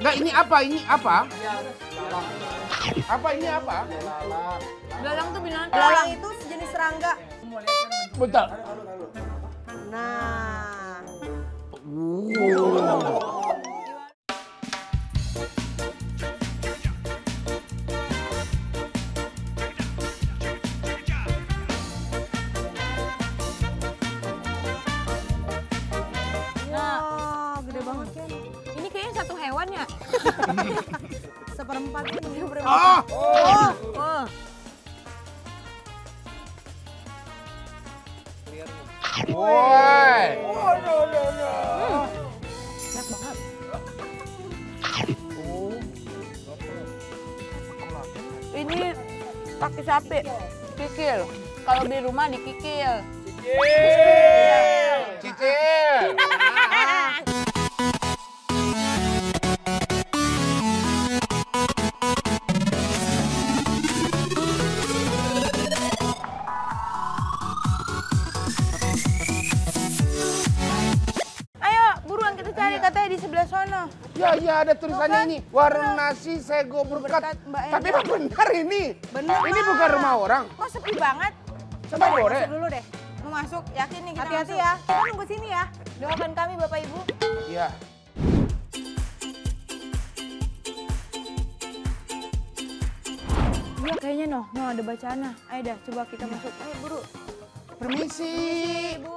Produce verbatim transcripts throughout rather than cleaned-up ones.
Nggak, ini apa? Ini apa? Apa ini apa? Belalang tuh binatang. Belalang itu sejenis serangga. Bentar. Nah. Wah, gede banget kan. Ini kayaknya satu hewan ya. Seperempat ini. Oh! Oh. Oh. Woi! Enak banget. Ini kaki sapi. Kikil. Kalau di rumah dikikil. Cicil! Ayo, buruan kita cari katanya di sebelah sono. Ya, ya ada tulisannya ini. Warung nasi sego berkat. Berkat Mbak Enda. Tapi emang benar ini. Bener. Ini bukan rumah orang. Kok sepi banget? Coba Bore. Masuk dulu deh. Mau masuk? Yakin nih kita Hati-hati masuk? ya. Kita nunggu sini ya. Doakan kami Bapak Ibu. Iya. Iya kayaknya noh, noh ada bacaannya. Ayo dah, coba kita masuk. Ayo buru. Permisi. Ibu.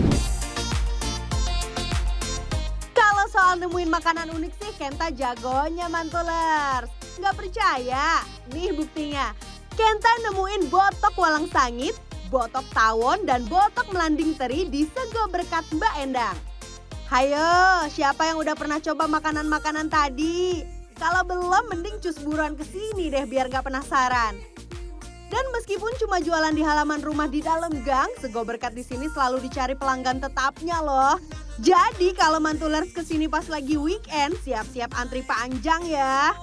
Kalau soal nemuin makanan unik sih Kenta jagonya Mantulers. Nggak percaya? Nih buktinya. Kenta nemuin botok walang sangit, botok tawon, dan botok melanding teri di Sego Berkat Mbak Endang. Hayo, siapa yang udah pernah coba makanan-makanan tadi? Kalau belum, mending cus buruan ke sini deh biar nggak penasaran. Dan meskipun cuma jualan di halaman rumah di dalam gang, Sego Berkat di sini selalu dicari pelanggan tetapnya loh. Jadi kalau Mantulers ke sini pas lagi weekend, siap-siap antri panjang ya.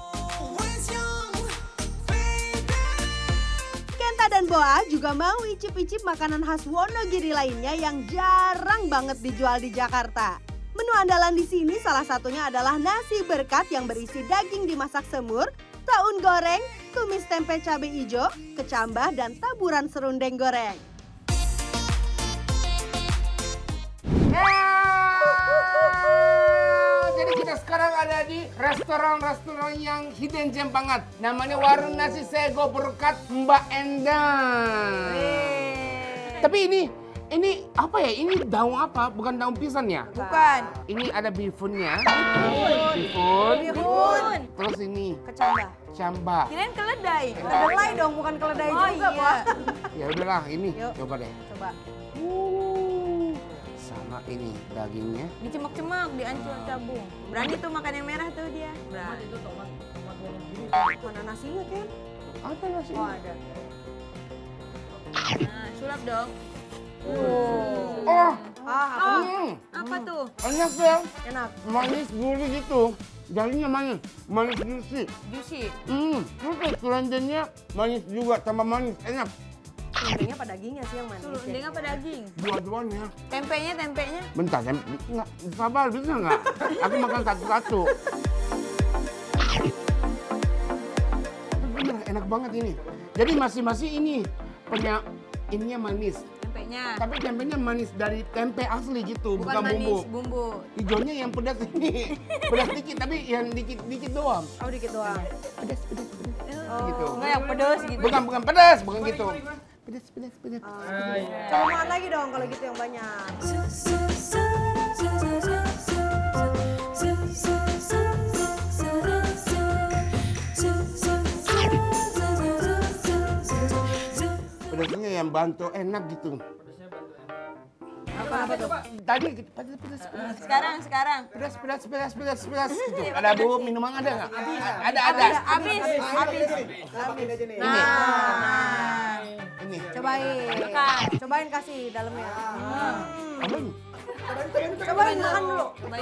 Kenta dan Boa juga mau icip-icip makanan khas Wonogiri lainnya yang jarang banget dijual di Jakarta. Menu andalan di sini salah satunya adalah nasi berkat yang berisi daging dimasak semur, taun goreng, tumis tempe cabai hijau, kecambah, dan taburan serundeng goreng. Jadi kita sekarang ada di restoran-restoran yang hidden gem banget. Namanya Warung Nasi Sego Berkat Mbak Endang. Tapi ini, ini apa ya? Ini daun apa? Bukan daun pisang ya? Bukan. Ini ada bihunnya. Bihun. Bihun. Bihun. Terus ini Kecambah. cambah. Kirain keledai. Kedelai dong, bukan keledai Oh juga, iya. Pak. Ya udahlah, ini Yuk. coba deh. Coba. Uh, sama ini dagingnya. Dicemak-cemak, diancur cabung. Berani tuh makan yang merah tuh dia. Berani. Mana nasinya, Ken? Apa nasi? Oh, ada. Nah, sulap dong. Oh, Ah, apa? hmm, Apa tuh? enak ya. Enak. Manis gurih gitu. Dagingnya manis, manis juicy. Juicy. Hmm, terus selanjutnya manis juga, tambah manis, enak. Serundengnya apa dagingnya sih yang manis? Tuh, ya? dia apa daging? Dua-duanya. Tempenya, tempenya. Bentar, tem nggak, sabar bisa nggak? Aku makan satu-satu. Bener, enak banget ini. Jadi masing-masing ini punya ininya manis. Tempenya. Tapi tempenya manis dari tempe asli gitu, Bukan, bukan, manis, bumbu. bumbu. Hijaunya yang pedas ini, pedas dikit tapi yang dikit-dikit doang. Oh, dikit doang. Pedas, pedas, pedas. Oh. Gitu. Enggak yang pedas gitu. Bukan, bukan pedas, bukan gitu. Pedas, pedas, pedas. Coba makan lagi dong kalau gitu yang banyak. Pedasnya yang bantu enak gitu. Apa, apa tuh? Tadi gitu, pedas, pedas, pedas. Sekarang, sekarang. Pedas, pedas, pedas, pedas, pedas. Gitu. Ada bu, minuman ada nggak? Ada, ada. Habis, habis. Ini, Nah, ini. Cobain. Makan. Cobain kasih dalamnya. Apa ini? Cobain makan dulu. baik.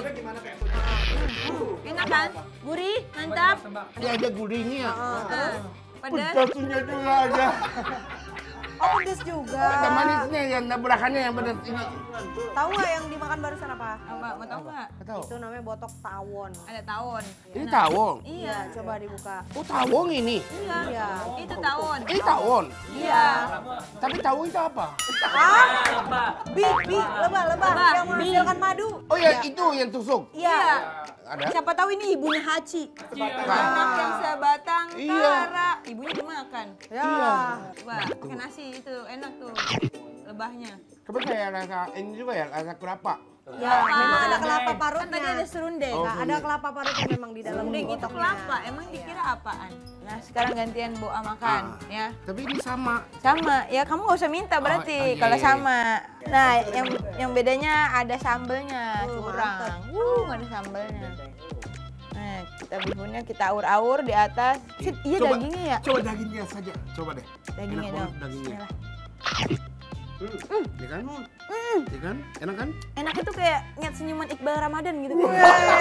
Enak kan? Gurih, mantap. Dia ada gurihnya. Nah, pedas. Pedasnya juga ada. Oh, pedes juga. Ada manisnya yang tabrakannya yang pedas ini. Tahu nggak yang dimakan barusan apa? Apa? Mau tahu nggak? Nggak tahu. Itu namanya botok tawon. Ada tawon. Ini tawon. Iya. Coba dibuka. Oh, tawon ini. Iya. Iya. Itu tawon. Ini tawon. Iya. Tapi tawon itu apa? Hah? Bi, bi, lebah, lebah Lebah, yang menghasilkan madu. Oh ya, itu yang tusuk. Iya. Ada. Siapa tahu ini ibunya Hachi. Anak yang sebatang Iya. kara. Ibunya dimakan. Ya. Iya. Wah, pakai nasi itu enak tuh. Lebahnya. Tapi kayak rasa ini juga ya, rasa kelapa. Ya, memang ada kelapa Kan parutnya. tadi ada serundeng. Oh, Nah, ada kelapa parutnya memang di dalam Serundeng itu botoknya. kelapa. Emang dikira apaan? Nah, sekarang gantian Boa makan Ah. ya. Tapi ini sama. Sama, ya kamu gak usah minta berarti Oh, iya, kalau iya, iya. sama. Nah, yang yang bedanya ada sambelnya, Uh, curang. mantep. Wuh, nggak ada sambelnya. Nah, kita bihunnya kita aur-aur di atas. Sit, iya Coba- dagingnya ya? Coba dagingnya saja. Coba deh. Dagingnya Enak dong. banget dagingnya. Bismillah. Iya kan? Hmm, Iya kan? Enak kan? enak itu kayak nyat senyuman Iqbal Ramadan gitu. Weh.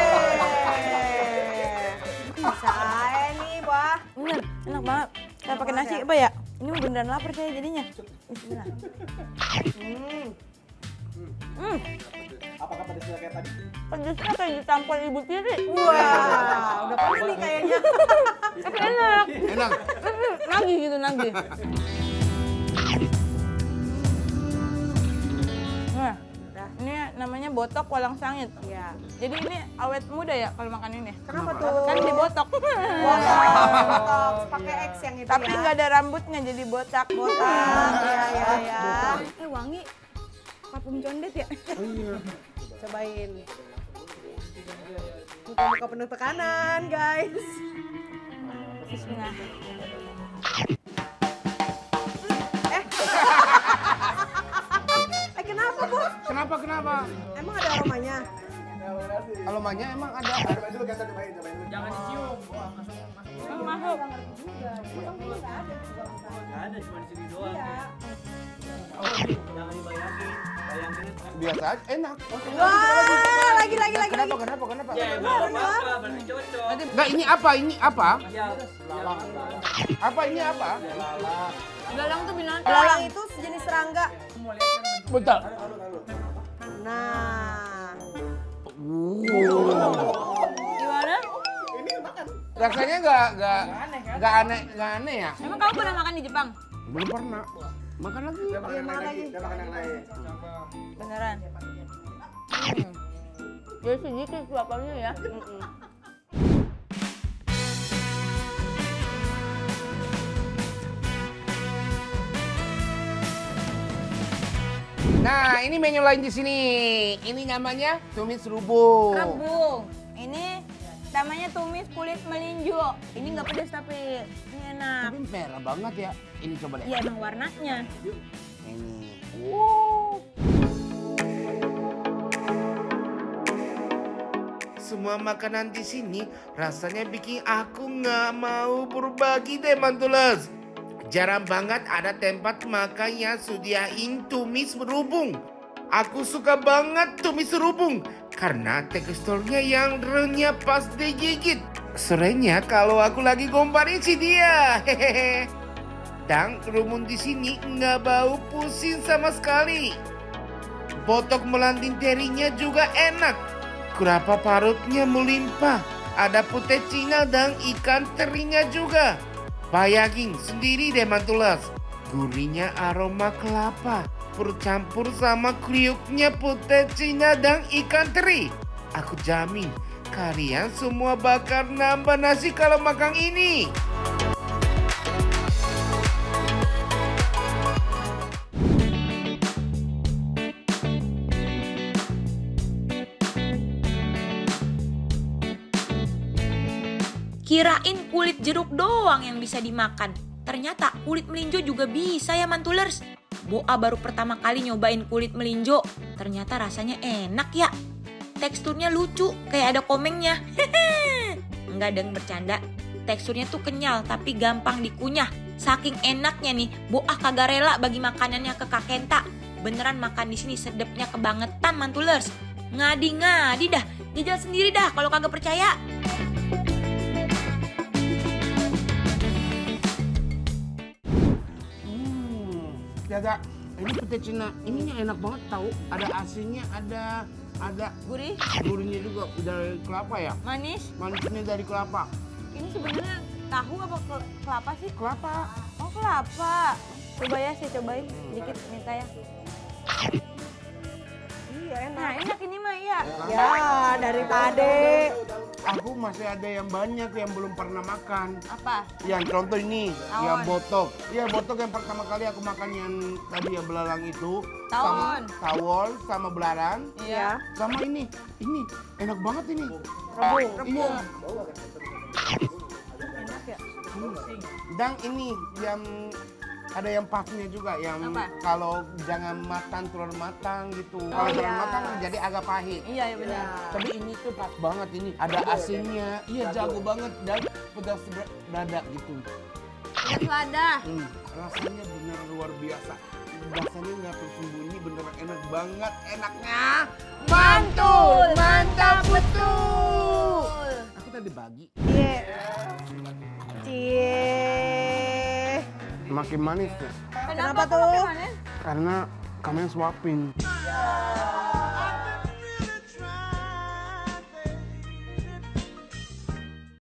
Bisa aja nih, Wah. Bener, enak banget. Kita pakai banget nasi ya? apa ya? Ini beneran lapar saya jadinya. Bismillah. Hmm. Hmm, Apakah pedasnya kayak tadi? pedesnya kayak ditampol ibu tiri. Wah, udah pernah nih kayaknya. Tapi enak. Enak. Nagih gitu, nagih. Nah, ini namanya botok walang sangit. Iya. Jadi ini awet muda ya kalau makan ini. Kenapa tuh? Kan dibotok. Botok, botok, pakai X yang itu Tapi ya. nggak ada rambutnya jadi botak. Botak, ya, ya, ya. Eh wangi. Parfum condet ya. Cobain. Muka-muka penuh tekanan, guys. Bismillah. Eh. Eh, kenapa, Bu? Kenapa kenapa? Emang ada aromanya? Aromanya emang ada. Cobain dulu, kita cobain, cobain dulu. Jangan dicium. Oh, masuk. Nggak ada, cuma di sini doang. Iya. Jangan dibayangin. Bayangin. Biasa aja, enak. Wah, lagi, lagi, lagi, Kenapa lagi. kenapa kenapa? Ya, belum apa, berarti cocok. Enggak, ini apa? Ini apa? Ya, Apa ini apa? Belalang tuh binatang. Belalang itu sejenis serangga. Betul. Nah. Gimana? Rasanya nggak nggak nggak aneh nggak aneh ya? Emang kamu pernah makan di Jepang? Belum pernah. Makan lagi. Kita makan yang lain lagi. Kita makan yang lain. Beneran? Hmm. Jadi sedikit suapannya ya. Nah, ini menu lain di sini. Ini namanya tumis rubung. Rebung. Ini namanya tumis kulit melinjo. Ini nggak pedas tapi ini enak. Tapi merah banget ya. Ini coba deh. Iya emang warnanya. Ini. Semua makanan di sini rasanya bikin aku nggak mau berbagi deh, Mantules. Jarang banget ada tempat makan yang sediain tumis berhubung. Aku suka banget tumis serubung karena teksturnya yang renyah pas digigit. Seringnya kalau aku lagi gomparin si dia. Hehehe. Dan rumun di sini nggak bau pusing sama sekali. Botok melanding terinya juga enak. Kelapa parutnya melimpah. Ada putih Cina dan ikan terinya juga. Bayangin sendiri deh, Mantulas. Gurihnya aroma kelapa bercampur sama kriuknya putih Cina dan ikan teri. Aku jamin kalian semua bakal nambah nasi kalau makan ini. Kirain kulit jeruk doang yang bisa dimakan. Ternyata kulit melinjo juga bisa ya, Mantulers. Boa baru pertama kali nyobain kulit melinjo. Ternyata rasanya enak ya. Teksturnya lucu, kayak ada komengnya. Enggak deng, bercanda. Teksturnya tuh kenyal tapi gampang dikunyah. Saking enaknya nih, Boa kagak rela bagi makanannya ke Kak Kenta. Beneran makan di sini sedepnya kebangetan, Mantulers. Ngadi-ngadi dah, jajal sendiri dah kalau kagak percaya. ada ini pete Cina. Ininya enak banget tahu. Ada asinnya, ada ada Gurih, gurihnya juga dari kelapa ya. manis. Manisnya dari kelapa. Ini sebenarnya tahu apa ke- kelapa sih? Kelapa. Oh kelapa. Coba ya saya cobain sedikit minta ya. Iya enak. Nah enak ini mah ya. Ya dari tadi. Aku masih ada yang banyak yang belum pernah makan. Apa? Yang contoh ini, Tawon. yang botok. Iya botok yang pertama kali aku makan yang tadi yang belalang itu. Tawon. Sama tawon sama belalang. Iya. Sama ini, ini enak banget ini. Rebung. Iya. Enak ya. Dan ini yang ada yang pasnya juga yang Apa? kalau jangan matang telur matang gitu. Oh, Kalau telur iya. matang jadi agak pahit. Iya ya benar. Tapi ini tuh pas banget ini. Ada asinnya. Iya jago banget dan pedas ber- dada gitu. Pedas lada. Hmm, rasanya benar luar biasa. Rasanya nggak tersembunyi, bener enak banget. Enaknya mantul, mantap betul. Aku tadi bagi. Iya. Cie. Makin manis ya. Kenapa kok tuh? makin manis? Karena kamu yang suapin.